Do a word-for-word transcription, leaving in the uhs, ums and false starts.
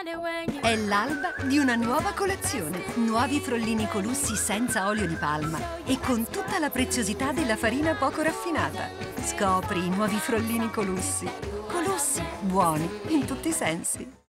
È l'alba di una nuova colazione. Nuovi frollini Colussi senza olio di palma e con tutta la preziosità della farina poco raffinata. Scopri i nuovi frollini Colussi. Colussi, buoni in tutti i sensi.